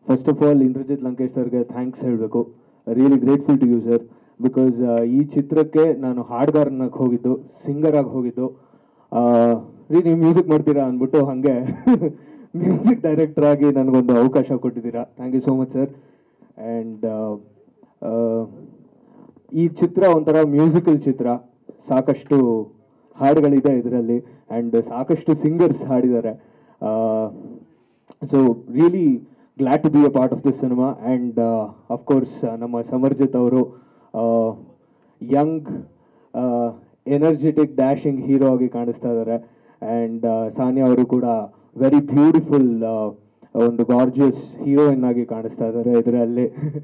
First of all Indrajit Lankesh ಸರ್ಗೆ thanks ಹೇಳಬೇಕು. Really grateful to you sir, because ಈ ಚಿತ್ರಕ್ಕೆ ನಾನು ಹಾಡ್ಗಾರನಾಗಿ ಹೋಗಿದ್ದು, ಸಿಂಗರ್ ಆಗಿ ಹೋಗಿದ್ದು. ರೀ ನೀವು ಮ್ಯೂಸಿಕ್ ಮಾಡ್ತೀರಾ ಅಂದ್ಬಿಟ್ಟು ಹಾಗೆ ಮ್ಯೂಸಿಕ್ ಡೈರೆಕ್ಟರ್ ಆಗಿ ನನಗೊಂದು ಅವಕಾಶ ಕೊಟ್ಟಿದ್ದೀರಾ. Thank you so much sir. And ಈ ಚಿತ್ರ ಒಂಥರ ಮ್ಯೂಸಿಕಲ್ ಚಿತ್ರ, ಸಾಕಷ್ಟು ಹಾಡುಗಳಿದೆ ಇದರಲ್ಲಿ ಆ್ಯಂಡ್ ಸಾಕಷ್ಟು ಸಿಂಗರ್ಸ್ ಹಾಡಿದ್ದಾರೆ. So really glad to be a part of this cinema. And of course ನಮ್ಮ ಸಮರ್ಜಿತ್ ಅವರು ಯಂಗ್ ಎನರ್ಜೆಟಿಕ್ ಡ್ಯಾಶಿಂಗ್ ಹೀರೋ ಆಗಿ ಕಾಣಿಸ್ತಾ ಇದ್ದಾರೆ. ಆ್ಯಂಡ್ ಸಾನಿಯಾ ಅವರು ಕೂಡ ವೆರಿ ಬ್ಯೂಟಿಫುಲ್ ಒಂದು ಗಾರ್ಜಿಯಸ್ ಹೀರೋಯಿನ್ ಆಗಿ ಕಾಣಿಸ್ತಾ ಇದ್ದಾರೆ ಇದರಲ್ಲಿ.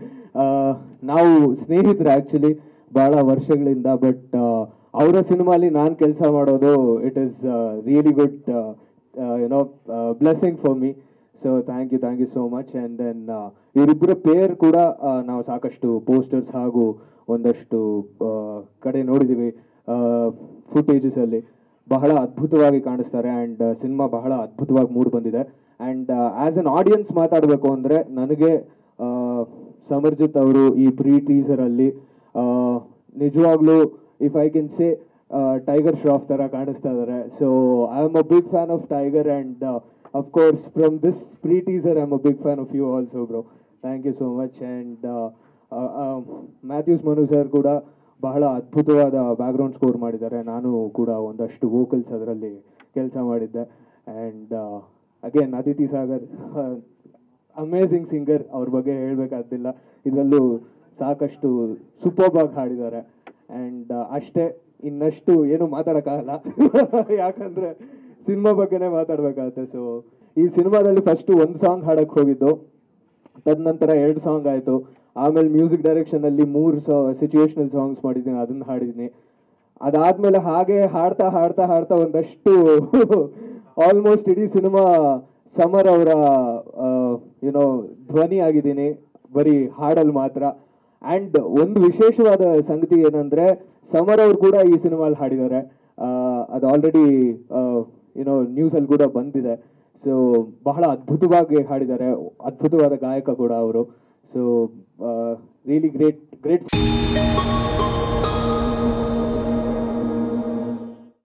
ನಾವು ಸ್ನೇಹಿತರು ಆ್ಯಕ್ಚುಲಿ ಭಾಳ ವರ್ಷಗಳಿಂದ, ಬಟ್ ಅವರ ಸಿನಿಮಾಲಿ ನಾನು ಕೆಲಸ ಮಾಡೋದು it is really good you know blessing for me. So thank you so much. And then ಇವರಿಬ್ಬರ ಪೇರ್ ಕೂಡ ನಾವು ಸಾಕಷ್ಟು ಪೋಸ್ಟರ್ಸ್ ಹಾಗೂ ಒಂದಷ್ಟು ಕಡೆ ನೋಡಿದ್ದೀವಿ ಫುಟೇಜಸಲ್ಲಿ. ಬಹಳ ಅದ್ಭುತವಾಗಿ ಕಾಣಿಸ್ತಾರೆ ಆ್ಯಂಡ್ ಸಿನಿಮಾ ಬಹಳ ಅದ್ಭುತವಾಗಿ ಮೂಡ್ ಬಂದಿದೆ. ಆ್ಯಂಡ್ ಆ್ಯಸ್ ಅನ್ ಆಡಿಯನ್ಸ್ ಮಾತಾಡಬೇಕು ಅಂದರೆ ನನಗೆ ಸಮರ್ಜಿತ್ ಅವರು ಈ ಪ್ರೀ ಟೀಸರಲ್ಲಿ ನಿಜವಾಗ್ಲೂ if I can say Tiger Shroff ಥರ ಕಾಣಿಸ್ತಾ ಇದ್ದಾರೆ. So I am a big fan of Tiger and of course from this pre teaser I am a big fan of you also bro. Thank you so much. And Mathews Manu sir ಕೂಡ ಬಹಳ ಅದ್ಭುತವಾದ background score ಮಾಡಿದ್ದಾರೆ. ನಾನು ಕೂಡ ಒಂದಷ್ಟು vocals ಅದರಲ್ಲಿ ಕೆಲಸ ಮಾಡಿದ್ದೆ. And again Aditi Sagar amazing singer, ಅವ್ರ ಬಗ್ಗೆ ಹೇಳಬೇಕಾದಿಲ್ಲ. ಇದರಲ್ಲೂ ಸಾಕಷ್ಟು ಸೂಪರ್ಬ್ ಆಗಿ ಹಾಡಿದ್ದಾರೆ. ಆ್ಯಂಡ್ ಅಷ್ಟೇ, ಇನ್ನಷ್ಟು ಏನು ಮಾತಾಡೋಕ್ಕಾಗಲ್ಲ ಯಾಕಂದರೆ ಸಿನಿಮಾ ಬಗ್ಗೆನೇ ಮಾತಾಡಬೇಕಾಗತ್ತೆ. ಸೊ ಈ ಸಿನಿಮಾದಲ್ಲಿ ಫಸ್ಟು ಒಂದು ಸಾಂಗ್ ಹಾಡಕ್ಕೆ ಹೋಗಿದ್ದು, ತದನಂತರ 2 ಸಾಂಗ್ ಆಯಿತು. ಆಮೇಲೆ ಮ್ಯೂಸಿಕ್ ಡೈರೆಕ್ಷನಲ್ಲಿ 3 ಸಿಚುವೇಶನಲ್ ಸಾಂಗ್ಸ್ ಮಾಡಿದ್ದೀನಿ, ಅದನ್ನು ಹಾಡಿದ್ದೀನಿ. ಅದಾದಮೇಲೆ ಹಾಗೆ ಹಾಡ್ತಾ ಹಾಡ್ತಾ ಹಾಡ್ತಾ ಒಂದಷ್ಟು ಆಲ್ಮೋಸ್ಟ್ ಇಡೀ ಸಿನಿಮಾ ಸಮರ್ ಅವರ ಯುನೋ ಧ್ವನಿ ಆಗಿದ್ದೀನಿ, ಬರೀ ಹಾಡಲ್ಲಿ ಮಾತ್ರ. ಆ್ಯಂಡ್ ಒಂದು ವಿಶೇಷವಾದ ಸಂಗತಿ ಏನಂದರೆ ಸಮರ್ ಅವರು ಕೂಡ ಈ ಸಿನಿಮಾಲ್ಲಿ ಹಾಡಿದ್ದಾರೆ. ಅದು ಆಲ್ರೆಡಿ ಯುನೋ ನ್ಯೂಸಲ್ಲಿ ಕೂಡ ಬಂದಿದೆ. ಸೊ ಬಹಳ ಅದ್ಭುತವಾಗಿ ಹಾಡಿದ್ದಾರೆ, ಅದ್ಭುತವಾದ ಗಾಯಕ ಕೂಡ ಅವರು. So really great.